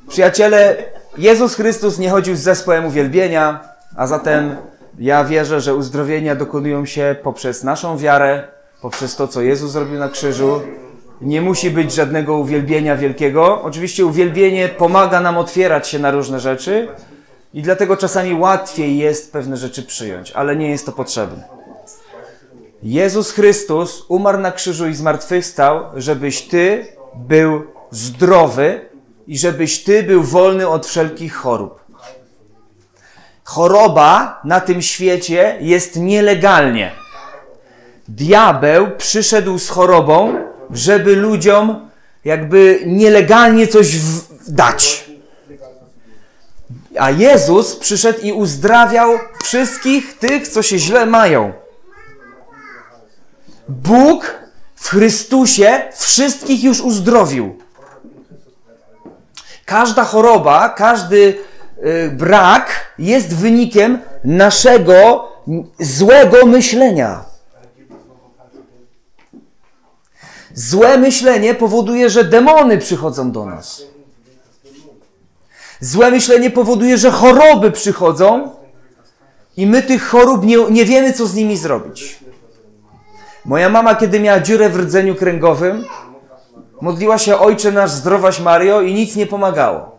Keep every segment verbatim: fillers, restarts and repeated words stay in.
Przyjaciele, Jezus Chrystus nie chodził z zespołem uwielbienia, a zatem ja wierzę, że uzdrowienia dokonują się poprzez naszą wiarę, poprzez to, co Jezus zrobił na krzyżu. Nie musi być żadnego uwielbienia wielkiego. Oczywiście uwielbienie pomaga nam otwierać się na różne rzeczy i dlatego czasami łatwiej jest pewne rzeczy przyjąć, ale nie jest to potrzebne. Jezus Chrystus umarł na krzyżu i zmartwychwstał, żebyś Ty był zdrowy i żebyś Ty był wolny od wszelkich chorób. Choroba na tym świecie jest nielegalnie. Diabeł przyszedł z chorobą, żeby ludziom jakby nielegalnie coś w- dać. A Jezus przyszedł i uzdrawiał wszystkich tych, co się źle mają. Bóg w Chrystusie wszystkich już uzdrowił. Każda choroba, każdy y, brak jest wynikiem naszego złego myślenia. Złe myślenie powoduje, że demony przychodzą do nas. Złe myślenie powoduje, że choroby przychodzą i my tych chorób nie, nie wiemy, co z nimi zrobić. Moja mama, kiedy miała dziurę w rdzeniu kręgowym, modliła się Ojcze nasz, zdrowaś Mario i nic nie pomagało.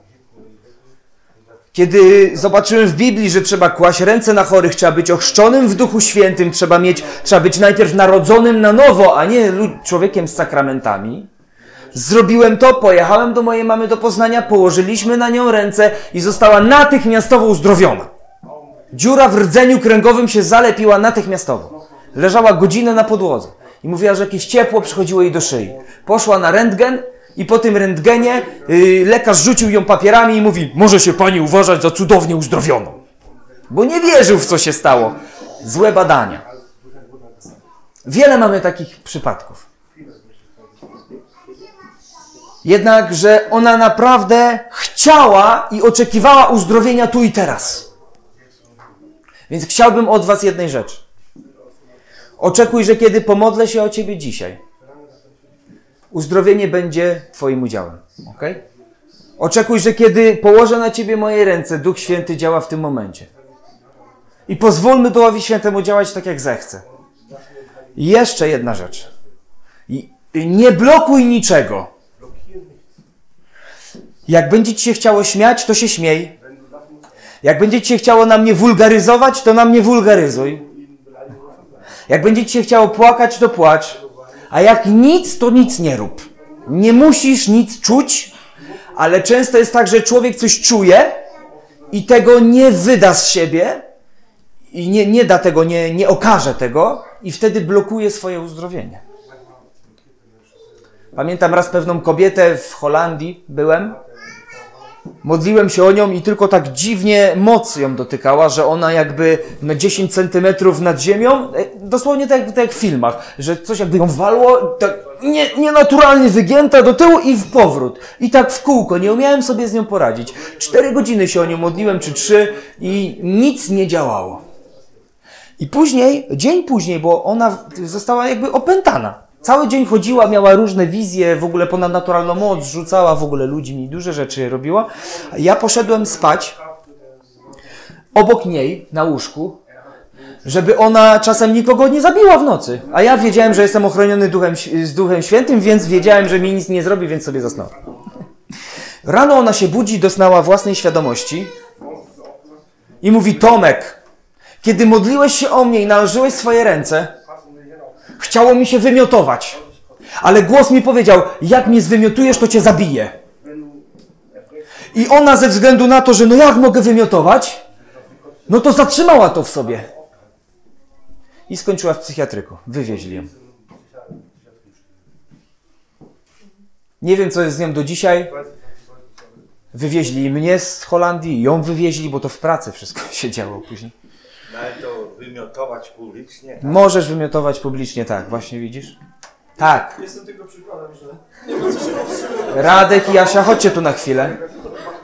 Kiedy zobaczyłem w Biblii, że trzeba kłaść ręce na chorych, trzeba być ochrzczonym w Duchu Świętym, trzeba mieć, trzeba być najpierw narodzonym na nowo, a nie człowiekiem z sakramentami, zrobiłem to, pojechałem do mojej mamy do Poznania, położyliśmy na nią ręce i została natychmiastowo uzdrowiona. Dziura w rdzeniu kręgowym się zalepiła natychmiastowo. Leżała godzinę na podłodze i mówiła, że jakieś ciepło przychodziło jej do szyi. Poszła na rentgen i po tym rentgenie yy, lekarz rzucił ją papierami i mówi: może się pani uważać za cudownie uzdrowioną. Bo nie wierzył, w co się stało. Złe badania. Wiele mamy takich przypadków. Jednak, że ona naprawdę chciała i oczekiwała uzdrowienia tu i teraz. Więc chciałbym od was jednej rzeczy. Oczekuj, że kiedy pomodlę się o ciebie dzisiaj, uzdrowienie będzie twoim udziałem. Okay? Oczekuj, że kiedy położę na ciebie moje ręce, Duch Święty działa w tym momencie. I pozwólmy Duchowi Świętemu działać tak, jak zechce. I jeszcze jedna rzecz. I nie blokuj niczego. Jak będzie ci się chciało śmiać, to się śmiej. Jak będzie ci się chciało na mnie wulgaryzować, to na mnie wulgaryzuj. Jak będzie ci się chciało płakać, to płacz. A jak nic, to nic nie rób. Nie musisz nic czuć, ale często jest tak, że człowiek coś czuje i tego nie wyda z siebie i nie, nie da tego, nie, nie okaże tego i wtedy blokuje swoje uzdrowienie. Pamiętam raz pewną kobietę w Holandii, byłem. Modliłem się o nią i tylko tak dziwnie moc ją dotykała, że ona jakby na dziesięć centymetrów nad ziemią, dosłownie tak, tak jak w filmach, że coś jakby ją walło, tak nie, nienaturalnie wygięta do tyłu i w powrót. I tak w kółko, nie umiałem sobie z nią poradzić. Cztery godziny się o nią modliłem, czy trzy i nic nie działało. I później, dzień później, bo ona została jakby opętana. Cały dzień chodziła, miała różne wizje, w ogóle ponadnaturalną moc, rzucała w ogóle ludźmi, duże rzeczy robiła. Ja poszedłem spać obok niej na łóżku, żeby ona czasem nikogo nie zabiła w nocy. A ja wiedziałem, że jestem ochroniony duchem, z Duchem Świętym, więc wiedziałem, że mi nic nie zrobi, więc sobie zasnąłem. Rano ona się budzi, doznała własnej świadomości i mówi: Tomek, kiedy modliłeś się o mnie i nałożyłeś swoje ręce, chciało mi się wymiotować, ale głos mi powiedział: jak mnie zwymiotujesz, to cię zabiję. I ona ze względu na to, że no jak mogę wymiotować, no to zatrzymała to w sobie. I skończyła w psychiatryku. Wywieźli ją. Nie wiem, co jest z nią do dzisiaj. Wywieźli mnie z Holandii, ją wywieźli, bo to w pracy wszystko się działo później. No ale to wymiotować publicznie? Tak? Możesz wymiotować publicznie, tak, właśnie widzisz? Tak. Jestem tylko przykładem, że nie ma co się powstrzymywać. Radek i Asia, chodźcie tu na chwilę.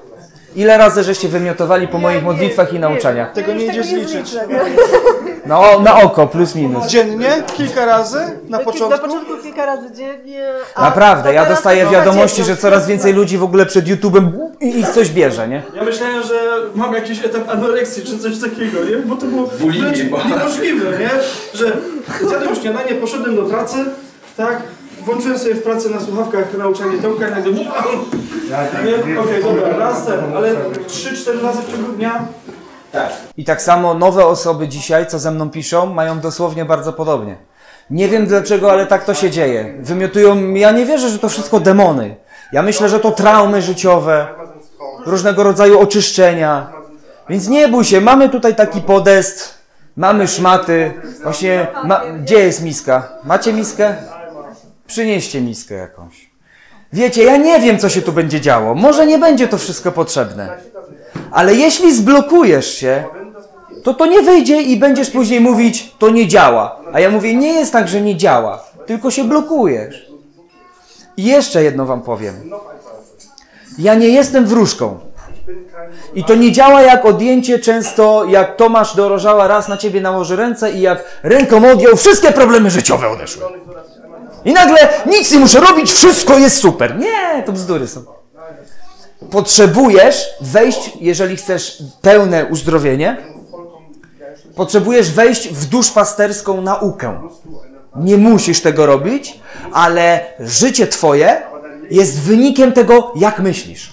Ile razy żeście wymiotowali po moich modlitwach i nauczaniach? Tego nie idziesz liczyć. No, na oko, plus minus. Dziennie? Kilka razy? Na początku? Na początku kilka razy dziennie. A Naprawdę, ja teraz dostaję to wiadomości, że dziesiąt. coraz więcej ludzi w ogóle przed YouTube'em i ich coś bierze, nie? Ja myślałem, że mam jakiś etap anoreksji czy coś takiego, nie? Bo to było wręcz niemożliwe, nie? Że zjadłem śniadanie, poszedłem do pracy, tak? Włączyłem sobie w pracy na słuchawkach nauczanie Tomka i nagle... Nie? Okej, okay, dobra, raz ten, ale trzy cztery razy w ciągu dnia. Tak. I tak samo nowe osoby dzisiaj, co ze mną piszą, mają dosłownie bardzo podobnie. Nie wiem dlaczego, ale tak to się dzieje. Wymiotują, ja nie wierzę, że to wszystko demony. Ja myślę, że to traumy życiowe, różnego rodzaju oczyszczenia. Więc nie bój się, mamy tutaj taki podest, mamy szmaty. Właśnie, ma, gdzie jest miska? Macie miskę? Przynieście miskę jakąś. Wiecie, ja nie wiem, co się tu będzie działo. Może nie będzie to wszystko potrzebne. Ale jeśli zblokujesz się, to to nie wyjdzie i będziesz później mówić, to nie działa. A ja mówię, nie jest tak, że nie działa, tylko się blokujesz. I jeszcze jedno wam powiem. Ja nie jestem wróżką. I to nie działa jak odjęcie często, jak Tomasz Dorożała raz na ciebie nałoży ręce i jak ręką odjął, wszystkie problemy życiowe odeszły. I nagle nic nie muszę robić, wszystko jest super. Nie, to bzdury są. Potrzebujesz wejść, jeżeli chcesz pełne uzdrowienie, potrzebujesz wejść w duszpasterską naukę. Nie musisz tego robić, ale życie twoje jest wynikiem tego, jak myślisz.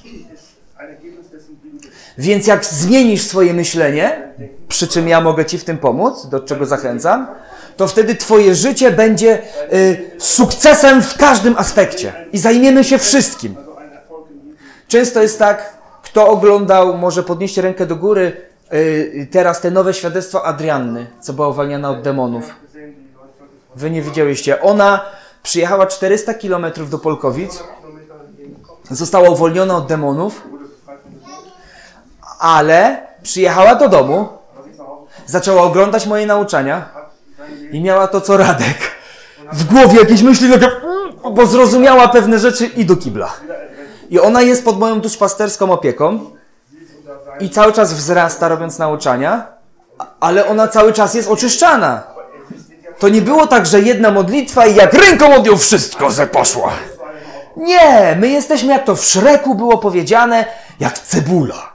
Więc jak zmienisz swoje myślenie, przy czym ja mogę ci w tym pomóc, do czego zachęcam, to wtedy twoje życie będzie y, sukcesem w każdym aspekcie. I zajmiemy się wszystkim. Często jest tak, kto oglądał, może podnieście rękę do góry, yy, teraz te nowe świadectwo Adrianny, co była uwalniana od demonów. Wy nie widziałyście. Ona przyjechała czterysta kilometrów do Polkowic, została uwolniona od demonów, ale przyjechała do domu, zaczęła oglądać moje nauczania i miała to co Radek. W głowie jakieś myśli, bo zrozumiała pewne rzeczy i do kibla. I ona jest pod moją duszpasterską opieką i cały czas wzrasta, robiąc nauczania, ale ona cały czas jest oczyszczana. To nie było tak, że jedna modlitwa i jak ręką odjął wszystko, że poszła. Nie, my jesteśmy, jak to w Szreku było powiedziane, jak cebula.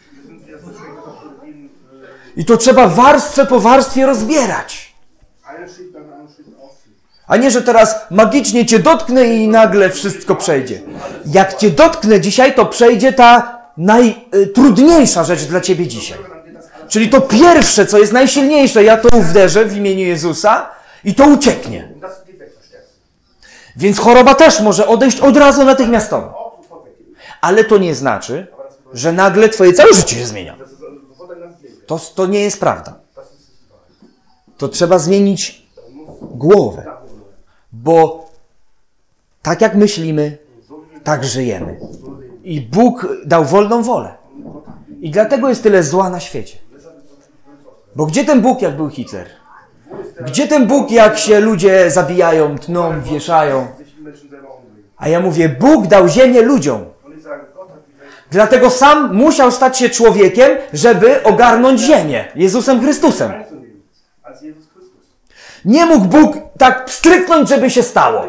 I to trzeba warstwę po warstwie rozbierać. A nie, że teraz magicznie cię dotknę i nagle wszystko przejdzie. Jak cię dotknę dzisiaj, to przejdzie ta najtrudniejsza rzecz dla ciebie dzisiaj. Czyli to pierwsze, co jest najsilniejsze, ja to uderzę w imieniu Jezusa i to ucieknie. Więc choroba też może odejść od razu natychmiastowo. Ale to nie znaczy, że nagle twoje całe życie się zmienia. To, to nie jest prawda. To trzeba zmienić głowę. Bo tak jak myślimy, tak żyjemy. I Bóg dał wolną wolę. I dlatego jest tyle zła na świecie. Bo gdzie ten Bóg, jak był Hitler? Gdzie ten Bóg, jak się ludzie zabijają, tną, wieszają? A ja mówię, Bóg dał ziemię ludziom. Dlatego sam musiał stać się człowiekiem, żeby ogarnąć ziemię. Jezusem Chrystusem. Nie mógł Bóg tak stryknąć, żeby się stało.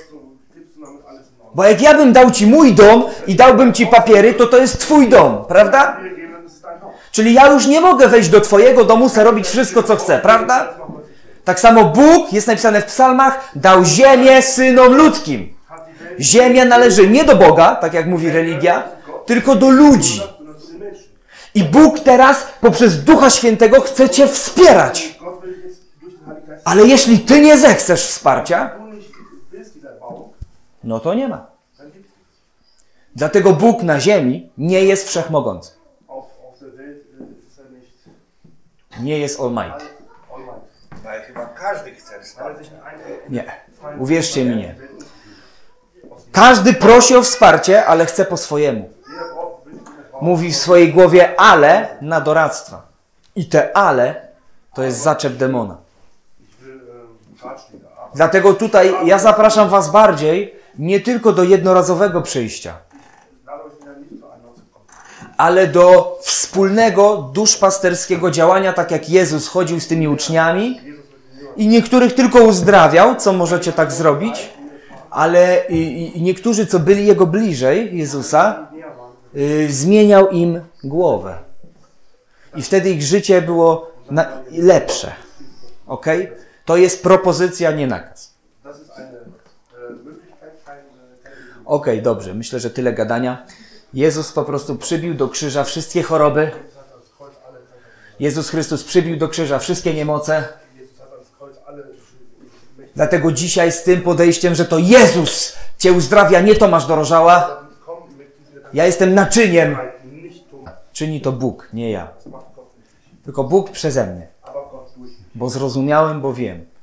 Bo jak ja bym dał ci mój dom i dałbym ci papiery, to to jest twój dom, prawda? Czyli ja już nie mogę wejść do twojego domu, sobie robić wszystko, co chcę, prawda? Tak samo Bóg, jest napisane w psalmach, dał ziemię synom ludzkim. Ziemia należy nie do Boga, tak jak mówi religia, tylko do ludzi. I Bóg teraz poprzez Ducha Świętego chce cię wspierać. Ale jeśli ty nie zechcesz wsparcia, no to nie ma. Dlatego Bóg na ziemi nie jest wszechmogący. Nie jest Almighty. Ale chyba każdy chce wsparcia. Nie. Uwierzcie mi, nie. Każdy prosi o wsparcie, ale chce po swojemu. Mówi w swojej głowie ale na doradztwa. I te ale to jest zaczep demona. Dlatego tutaj ja zapraszam was bardziej nie tylko do jednorazowego przyjścia, ale do wspólnego, duszpasterskiego działania, tak jak Jezus chodził z tymi uczniami i niektórych tylko uzdrawiał, co możecie tak zrobić, ale i, i niektórzy, co byli Jego bliżej, Jezusa, yy, zmieniał im głowę. I wtedy ich życie było na, lepsze. Ok? To jest propozycja, nie nakaz. Ok, dobrze. Myślę, że tyle gadania. Jezus po prostu przybił do krzyża wszystkie choroby. Jezus Chrystus przybił do krzyża wszystkie niemoce. Dlatego dzisiaj z tym podejściem, że to Jezus Cię uzdrawia, nie Tomasz Dorożała. Ja jestem naczyniem. Czyni to Bóg, nie ja. Tylko Bóg przeze mnie. Bo zrozumiałem, bo wiem.